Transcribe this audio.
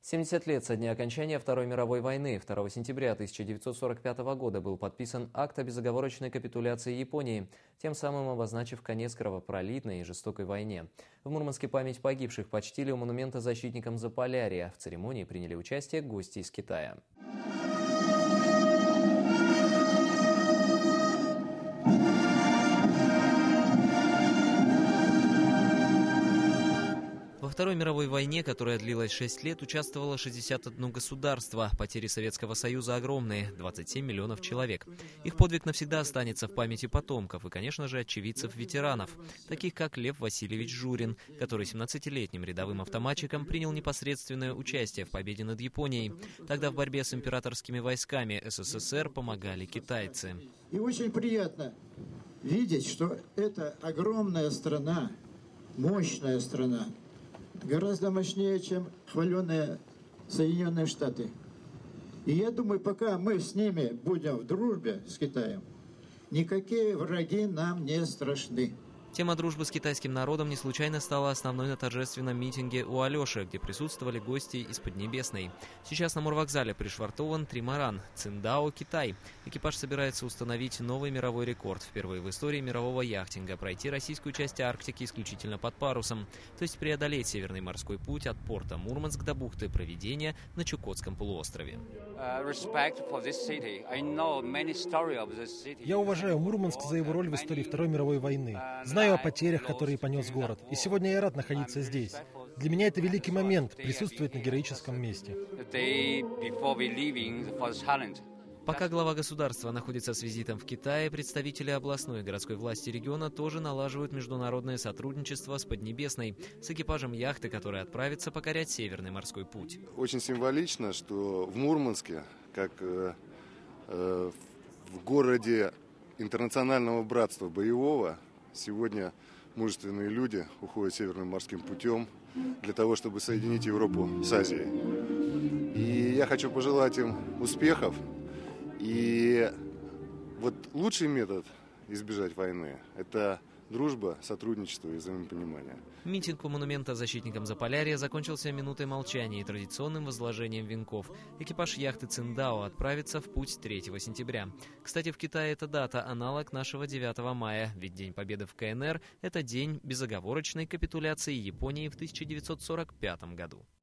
70 лет со дня окончания Второй мировой войны, 2 сентября 1945 года, был подписан акт о безоговорочной капитуляции Японии, тем самым обозначив конец кровопролитной и жестокой войне. В Мурманске память погибших почтили у монумента защитникам Заполярья. В церемонии приняли участие гости из Китая. Во Второй мировой войне, которая длилась 6 лет, участвовало 61 государство. Потери Советского Союза огромные – 27 миллионов человек. Их подвиг навсегда останется в памяти потомков и, конечно же, очевидцев-ветеранов, таких как Лев Васильевич Журин, который 17-летним рядовым автоматчиком принял непосредственное участие в победе над Японией. Тогда в борьбе с императорскими войсками СССР помогали китайцы. И очень приятно видеть, что это огромная страна, мощная страна, гораздо мощнее, чем хваленые Соединенные Штаты. И я думаю, пока мы с ними будем в дружбе, с Китаем, никакие враги нам не страшны. Тема дружбы с китайским народом не случайно стала основной на торжественном митинге у Алеши, где присутствовали гости из Поднебесной. Сейчас на морвокзале пришвартован тримаран «Циндао, Китай». Экипаж собирается установить новый мировой рекорд. Впервые в истории мирового яхтинга пройти российскую часть Арктики исключительно под парусом, то есть преодолеть Северный морской путь от порта Мурманск до бухты Провидения на Чукотском полуострове. Я уважаю Мурманск за его роль в истории Второй мировой войны. Знаю о потерях, которые понес город. И сегодня я рад находиться здесь. Для меня это великий момент – присутствовать на героическом месте. Пока глава государства находится с визитом в Китае, представители областной и городской власти региона тоже налаживают международное сотрудничество с Поднебесной, с экипажем яхты, которая отправится покорять Северный морской путь. Очень символично, что в Мурманске, как в городе интернационального братства боевого, сегодня мужественные люди уходят Северным морским путем для того, чтобы соединить Европу с Азией. И я хочу пожелать им успехов. И вот лучший метод избежать войны – это дружба, сотрудничество и взаимопонимание. Митинг у монумента защитникам Заполярья закончился минутой молчания и традиционным возложением венков. Экипаж яхты «Циндао» отправится в путь 3 сентября. Кстати, в Китае эта дата – аналог нашего 9 мая, ведь День Победы в КНР – это день безоговорочной капитуляции Японии в 1945 году.